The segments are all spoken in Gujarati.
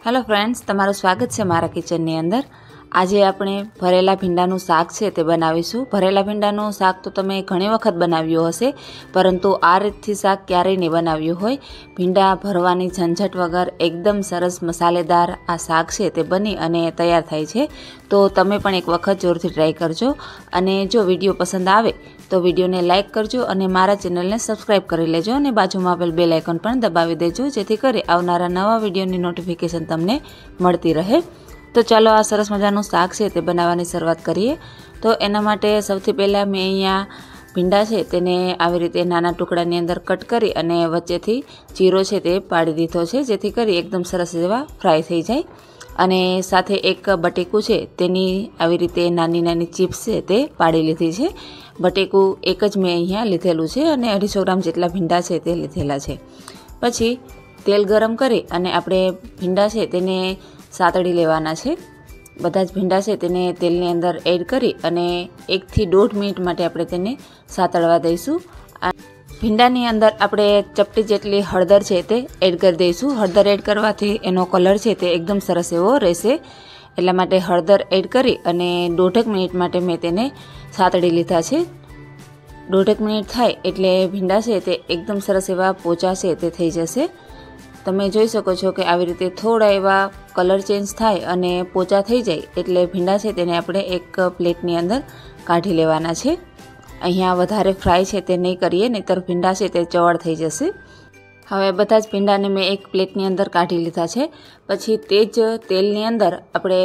हेलो फ्रेंड्स, तमारुं स्वागत है मारा किचननी अंदर। आज आपणे भरेला भींडानुं शाक छे ते बनावीशुं। भरेला भींडानुं शाक तो तमे घणी वखत बनाव्युं हशे, परंतु आ रीतथी शाक क्यारेय नहीं बनाव्युं होय। भींडा भरवानी झंझट वगर एकदम सरस मसालेदार आ शाक छे ते बनी अने तैयार थाय छे। तो तमे पण एक वखत जोरथी ट्राय करजो अने जो विडियो पसंद आवे तो विडियो ने लाइक करजो अने मारा चेनल ने सब्सक्राइब करी लेजो अने बाजुमां आपेल बेल आइकन पण दबावी देजो, जेथी करी आवनारा नवा विडियोनी नोटिफिकेशन तमने मळती रहे। तो चलो आ सरस मजानुं शाक छे ते बनाववानी शरूआत करीए। तो एना माटे सौथी पहेला मैं अहींया भींडा छे तेने आवी रीते नाना टुकड़ानी अंदर कट करी अने वच्चेथी जीरो छे ते पाड़ी दीधो छे, जेथी करी एकदम सरस जेवा फ्राय थई जाय। अने साथे एक बटेकू छे तेनी आवी रीते नानी नानी चीप्स छे ते पाड़ी लीधी छे। बटेकू एक ज मैं अहींया लीधेलुं छे अने 250 ग्राम जेटला भींडा छे ते लीधेला छे। पछी तेल गरम करी अने आपणे भींडा छे तेने सातड़ी लेवाना छे। बधा ज भींडा छे तेने तेलनी अंदर एड करी अने 1 થી 1.5 मिनिट माटे आपणे तेने सातळवा दईशुं। भींडानी अंदर आपणे चपटी जेटली हळदर छे ते एड करी दईशुं। हळदर एड करवाथी एनो कलर छे ते एकदम सरस एवो रहेशे, એટલા માટે હળદર એડ કરી અને 1.5 મિનિટ માટે મેં તેને સાતળી લીધા છે। 1.5 મિનિટ થાય એટલે ભીંડા છે તે એકદમ સરસ એવા પોચા છે તે થઈ જશે। તમે જોઈ શકો છો કે આવી રીતે થોડા એવા કલર ચેન્જ થાય અને પોચા થઈ જાય એટલે ભીંડા છે તેને આપણે એક પ્લેટની અંદર કાઢી લેવાના છે। અહીંયા વધારે ફ્રાય છે તે નહીં કરીએ, નહીંતર ભીંડા છે તે ચવળ થઈ જશે। હવે બધા જ ભીંડાને મેં એક પ્લેટની અંદર કાઢી લીધા છે। પછી તે જ તેલની અંદર આપણે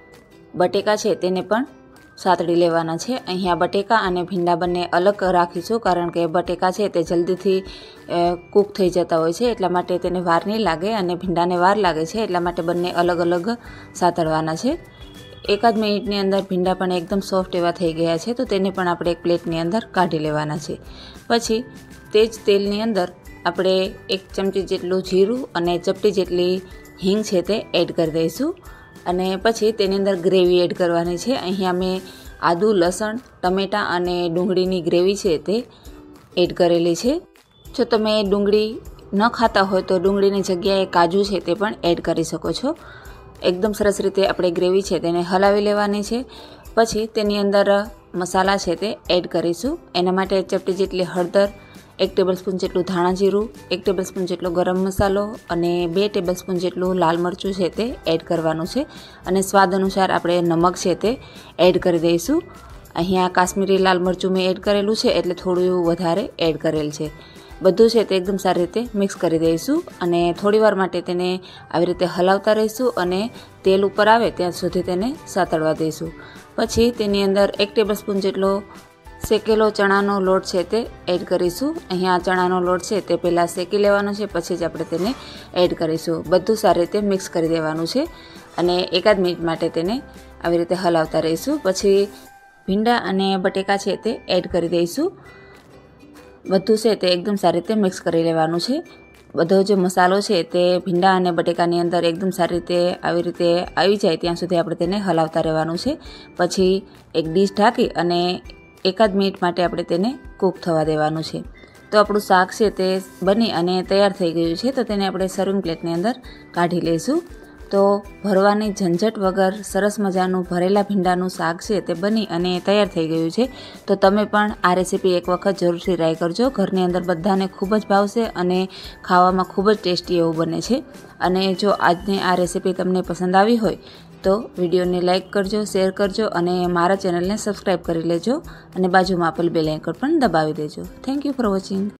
બટેકા છે તેને પણ સાતળી લેવાના છે। અહીંયા બટેકા અને ભીંડા બંને અલગ રાખીશું, કારણ કે બટેકા છે તે જલ્દીથી કૂક થઈ જતા હોય છે, એટલા માટે તેને વાર નહીં લાગે અને ભીંડાને વાર લાગે છે, એટલા માટે બંને અલગ અલગ સાતળવાના છે। એકાદ મિનિટની અંદર ભીંડા પણ એકદમ સોફ્ટ એવા થઈ ગયા છે, તો તેને પણ આપણે એક પ્લેટની અંદર કાઢી લેવાના છે। પછી તે જ તેલની અંદર આપણે 1 ચમચી જેટલું જીરું અને ચપટી જેટલી હિંગ છે તે એડ કરી દઈશું અને પછી તેની અંદર ગ્રેવી એડ કરવાની છે। અહીંયા મેં આદુ, લસણ, ટમેટાં અને ડુંગળીની ગ્રેવી છે તે એડ કરેલી છે। જો તમે ડુંગળી ન ખાતા હોય તો ડુંગળીની જગ્યાએ કાજુ છે તે પણ એડ કરી શકો છો। એકદમ સરસ રીતે આપણે ગ્રેવી છે તેને હલાવી લેવાની છે। પછી તેની અંદર મસાલા છે તે એડ કરીશું। એના માટે ચપટી જેટલી હળદર, 1 ટેબલસ્પૂન જેટલું ધાણા જીરું, 1 ટેબલસ્પૂન જેટલો ગરમ મસાલો અને 2 ટેબલસ્પૂન જેટલું લાલ મરચું છે તે એડ કરવાનું છે અને સ્વાદ અનુસાર આપણે નમક છે તે એડ કરી દઈશું। અહીંયા કાશ્મીરી લાલ મરચું મેં એડ કરેલું છે એટલે થોડું વધારે એડ કરેલ છે। બધું છે તે એકદમ સારી રીતે મિક્સ કરી દઈશું અને થોડીવાર માટે તેને આવી રીતે હલાવતા રહીશું અને તેલ ઉપર આવે ત્યાં સુધી તેને સાતળવા દઈશું। પછી તેની અંદર 1 ટેબલસ્પૂન જેટલો શેકેલો ચણાનો લોટ છે તે એડ કરીશું। અહીંયા ચણાનો લોટ છે તે પહેલાં શેકી લેવાનો છે, પછી જ આપણે તેને એડ કરીશું। બધું સારી રીતે મિક્સ કરી દેવાનું છે અને એકાદ મિનિટ માટે તેને આવી રીતે હલાવતા રહીશું। પછી ભીંડા અને બટેકા છે તે એડ કરી દઈશું। બધું છે તે એકદમ સારી રીતે મિક્સ કરી લેવાનું છે। બધો જે મસાલો છે તે ભીંડા અને બટેકાની અંદર એકદમ સારી રીતે આવી રીતે આવી જાય ત્યાં સુધી આપણે તેને હલાવતા રહેવાનું છે। પછી એક ડીશ ઢાંકી અને એકાદ મિનિટ માટે આપણે તેને કૂક થવા દેવાનું છે। તો આપણું શાક છે તે બની અને તૈયાર થઈ ગયું છે, તો તેને આપણે સર્વિંગ પ્લેટની અંદર કાઢી લઈશું। તો ભરવાની ઝંઝટ વગર સરસ મજાનું ભરેલા ભીંડાનું શાક છે તે બની અને તૈયાર થઈ ગયું છે। તો તમે પણ આ રેસીપી એક વખત જરૂરથી ટ્રાય કરજો। ઘરની અંદર બધાને ખૂબ જ ભાવશે અને ખાવામાં ખૂબ જ ટેસ્ટી એવું બને છે। અને જો આજની આ રેસીપી તમને પસંદ આવી હોય તો વિડીયોને લાઇક કરજો, શેર કરજો અને મારા ચેનલને સબસ્ક્રાઈબ કરી લેજો અને બાજુમાં આપેલ બેલ આઇકન પણ દબાવી દેજો। Thank you for watching.